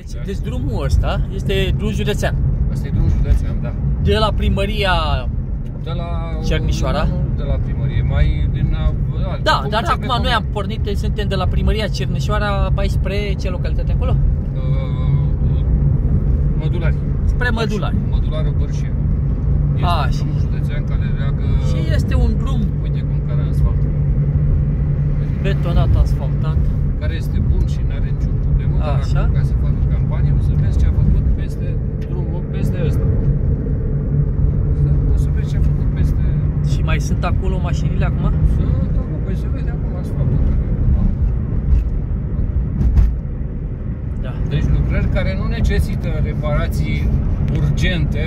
deci drumul ăsta este drum județean. Asta e drum județean, da. De la primăria De la Cernișoara? De la primărie, mai din... Da, dar acum noi am pornit, suntem de la primăria Cernișoara mai spre ce localitate acolo? Mădulari. Spre Mădulari. Mădularul Bărșia. Este un județean care leagă... Și este un drum, uite cum care asfalt. betonat, asfaltat. Care este bun și nu are niciun problemă. Așa. Dar ca să facă campanie, o să vezi ce a făcut peste drumul, peste ăsta. O să vezi ce a făcut peste... Și mai sunt acolo mașinile acum? Sunt acum, păi se vede acum asfaltul. Da. Deci lucrări care nu necesită reparații urgente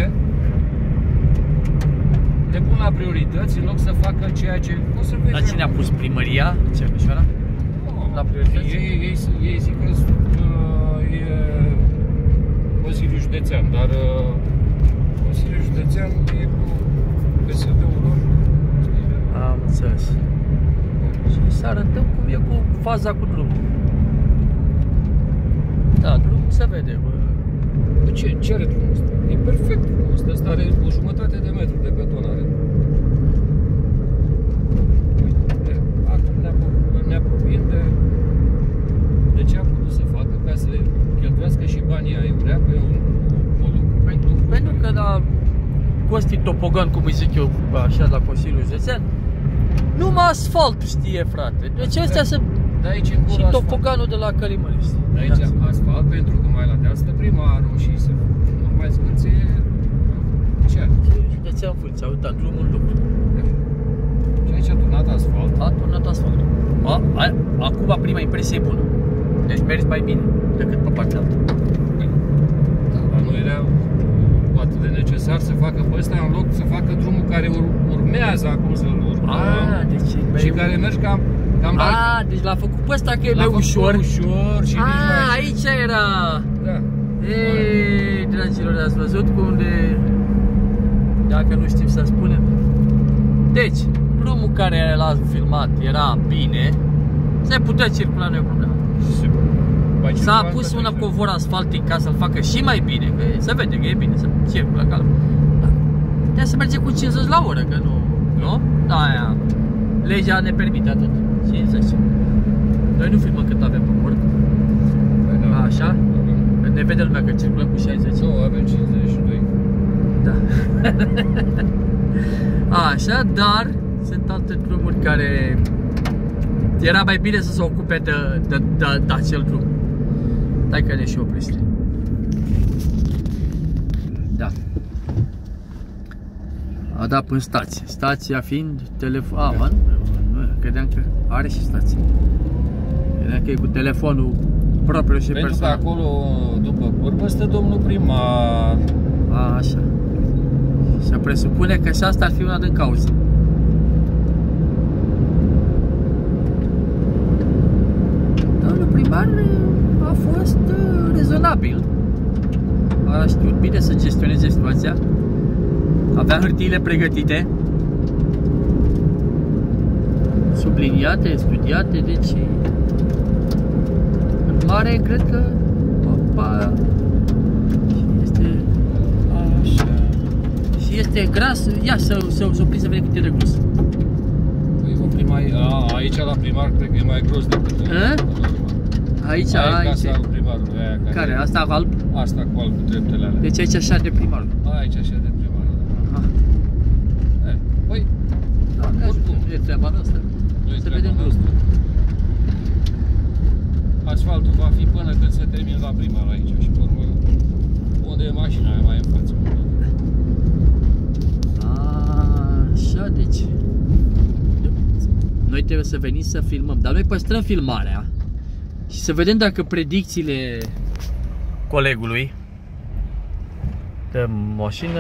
le pun la priorități în loc să facă ceea ce... O să vezi. La cine a pus primăria Cernișoara? La priorități? Ei zic că e Consiliul Județean, dar Consiliul Județean e cu PSD-ul lor. Am înțeles. Și să arătăm cum e cu faza cu drumul. Da, drumul se vede, bă. Ce are drumul ăsta? E perfect drumul ăsta. Ăsta are o jumătate de metru de betonare. Uite, acum ne apropiem de ce a putut să facă ca să cheltuiască și banii aiurea pe un lucru. Pentru că la Costi Topogan, cum îi zic eu, așa, la Consiliul Județean, numai asfaltul știe, frate. Deci astea sunt... De aici încolo și asfalt. Topoganul de la Călimănești. De aici asfalt, pentru că mai la deal stă primarul și se mai zgârție ce? Județean Vâlcea, uita, drumul lucru. Și aici a turnat asfalt. A turnat asfaltul. Acum prima impresie e bună. Deci mergi mai bine decât pe partea altă. Da, dar nu era atât de necesar să facă pe ăsta în loc să facă drumul care urmează acum să-l urmăm. Deci și care mergi cam deci l-a făcut pe ăsta că e mai ușor. Ușor și aici era. Da. Ei, dragilor, ați văzut cum de... Dacă nu știm să spunem. Deci, drumul care l-a filmat era bine. Se putea circula, nu e problemă. S-a pus un covor asfaltic ca să-l facă și mai bine, că se vede că e bine, să circulă calm. Putea să merge cu 50 la oră, că nu? Nu? Da, aia. Legea ne permite atât. 50. Noi nu filmăm cât avem pe bord. Așa? Ne vede lumea că circulăm cu 60. Nu, avem 52. Da. Așa, dar sunt alte drumuri care era mai bine să se ocupe de acel drum. Stai că ne și oprește. Da. A dat până stație. Stația fiind telefon. Credeam că are și stație. Credeam că e cu telefonul propriu și pentru personal. Pentru că acolo, după curbă, stă domnul primar. Așa. Se presupune că și asta ar fi una din cauze. Domnul primar a fost rezonabil. A știut bine să gestioneze situația. Avea hârtiile pregătite, subliniate, studiate, deci în mare cred că opa, este așa. Și este gras, ia să opriți să vedem cât e de gros. Aici la primar cred că e mai gros decât aici, casa primarului, aia care? Asta cu alb? Asta cu alb, cu treptele alea. Deci aici așa de primarul. Aici așa de primarul, da. Păi, oricum, nu e treaba noastră. Nu e să treaba vedem noastră. Asfaltul va fi până când se termină la primar aici și pe urmă, unde e mașina aia mai în față. Așa, deci noi trebuie să venim să filmăm, dar noi păstrăm filmarea și să vedem dacă predicțiile colegului de mașină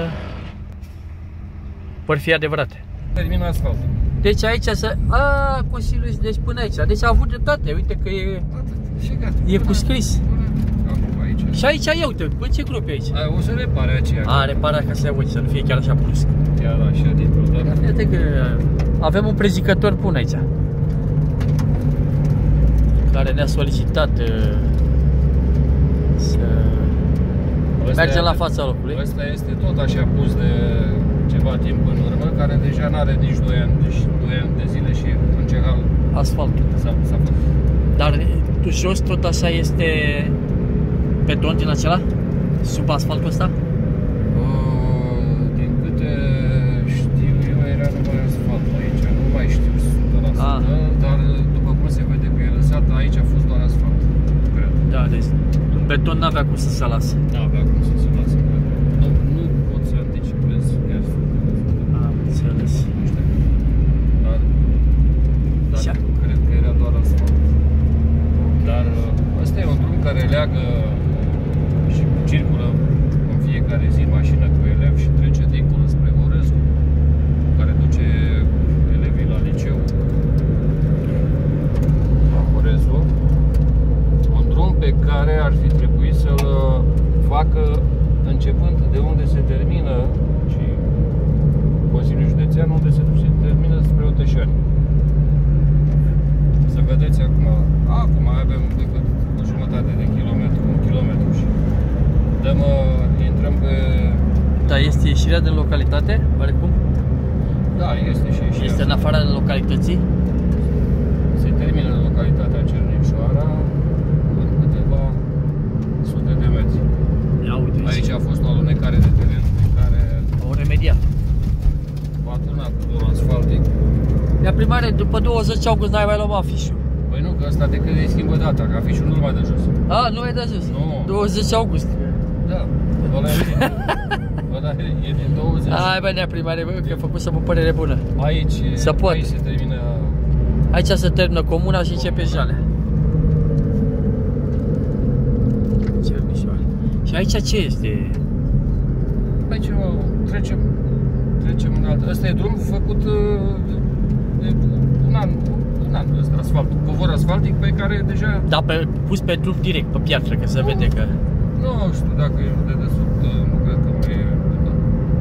vor fi adevărate. Termină asfaltul. Deci aici Consiliul, deci până aici. Deci a avut dreptate, uite că e și gata. E cu scris. Aici. Și aici e, uite, bă, ce grup e aici? O să repare aceea. Repara ca să auzi, să nu fie chiar așa brusc. Chiar așa dintr-o dată. Iată că avem un prezicător bun aici, care ne-a solicitat să Mergem la fața locului. Ăsta este tot așa pus de ceva timp în urmă, care deja n-are nici 2 ani, deci 2 ani de zile și în general Asfaltul. s-a făcut. Dar tu jos tot așa este beton din acela? Sub asfaltul ăsta? Din câte știu eu, era numai asfalt aici, nu mai știu 100%, dar după cum se vede că e lăsat, aici a fost doar asfalt, cred. Da, deci în beton n-avea cum să se lasă. N-avea cum să se lasă, cred. Nu pot să anticipez chiar 100%. Am înțeles. Nu știu. Dar cred că era doar asfalt. Dar ăsta e un drum care leagă și circulă în fiecare zi mașină cu elevi și trece dincolo spre Horescu, care duce elevii la liceu la Horescu. Un drum pe care ar fi trebuit să-l facă începând de unde se termină și Consiliul Județean, unde se termină spre Oteșani. Să vedeți acum avem decât o jumătate de kilometru, 1 kilometru și intrăm pe... Da, este ieșirea din localitate, oarecum? Da, este și ieșirea. Este în afara localității? Se termină localitatea Cernișoara în câteva sute de metri. Ia uite, aici a fost o alunecare de teren pe care au remediat. a turnat cu dor asfaltic. Ia primare, după 20 august n-ai mai luat afișul. Păi nu, că ăsta de când îi schimbă data, că afișul nu-l mai dă jos. A, nu e de jos. Nu. 20 august. Da, ăla e din 20. Hai bă, nea primare, bă, că a făcut să mă părere bună. Aici se poate. Aici se termină. Aici se termină comuna și începe Jalea. Cernișoara. Și aici ce este? Aici trecem în alt. Ăsta e drum făcut de un an ăsta, asfalt. Covor asfaltic pe care deja... Da, pus pe drum direct, pe piatră, că se vede că... Nu știu dacă e de desubt, nu cred că mai e beton.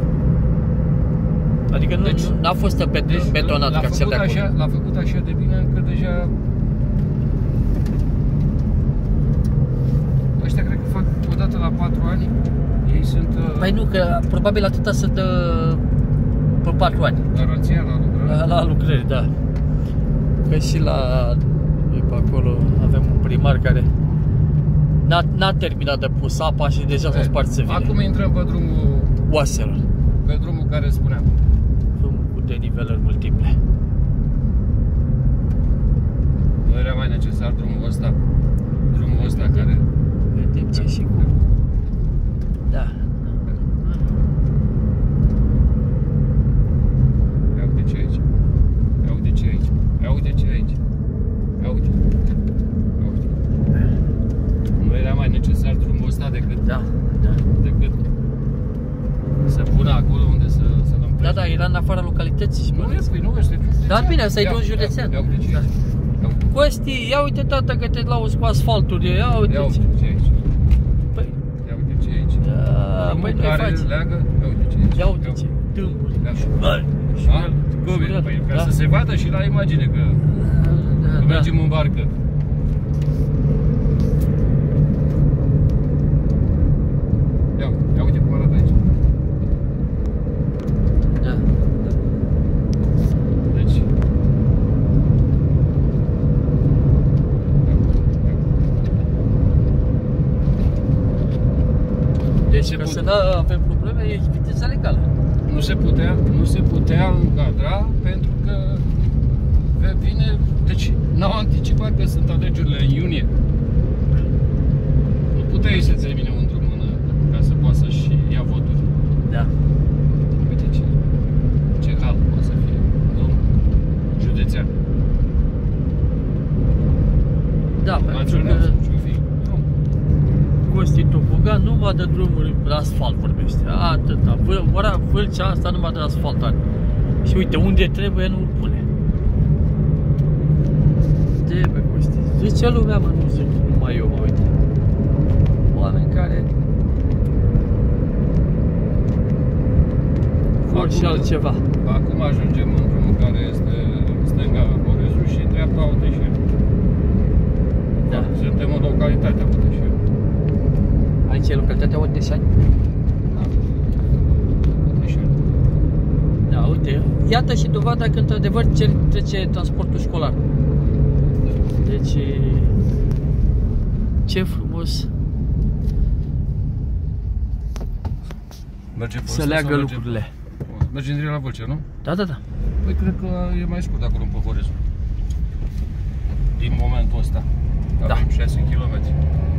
Adică nu a fost betonat ca cel de acolo. L-a făcut așa de bine încât deja... Ăștia cred că fac o dată la 4 ani. Ei sunt... Păi nu, că probabil atâta se dă pe 4 ani. Garanția la lucrări? La lucrări, da. Că și la... pe acolo avem un primar care n-a terminat de pus apa și deja s-au spart țevile. Acum intrăm pe drumul... oaselor. Pe drumul care spuneam. Drumul cu denivelări multiple. Nu era mai necesar drumul ăsta? Drumul ăsta care... Vedem ce și cum. Da. Ia uite ce aici. Ia uite ce aici. Ia uite ce aici. Ia uite. Ia uite. Nu era mai necesar drumul ăsta decât... Da. Decât să pună acolo unde să lămpește. Da, era în afara localității și nu este drum județean. Da, bine, asta e drum județean. Ia uite ce aici. Costi, ia uite tata că te lauzi cu asfaltul, ia uite ce aici. Păi, ia uite ce aici. Da, băi, care leagă, ia uite ce aici. Ia uite ce, tâmpuri. Păi, ca să se vadă și la imagine că mergem în barcă. Ia uite cum arată aici. Da. Deci ca să nu avem probleme, e viteza legală. Nu se putea încadra pentru că vine, deci n-au anticipat că sunt alegerile în iunie. Nu puteai să termine un drum ca să poată să-și ia voturi. Da. Uite ce hal poate să fie drum județean. Da, pentru că Costi Topogan nu va dă drumuri la asfalt, vorbește. Atâta. Vâlcea asta nu va dă asfaltat. Și uite, unde trebuie nu-l pune. Trebuie, Costi. Zice lumea, mă, nu zic numai eu, mă, uite. Oameni care vor și altceva. Acum ajungem în drumul care este stânga Horezu și dreapta Oteșeni. Da. Suntem în localitatea Oteșeni. aici e localitatea Oteșani. Da, uite, iată și dovada că într-adevăr trece transportul școlar. Deci, ce frumos să leagă lucrurile. Mergem direct la Vâlcea, nu? Da, da, da. Păi cred că e mai scurt acolo în Păhorezu. Din momentul ăsta. Da. Avem 6 km.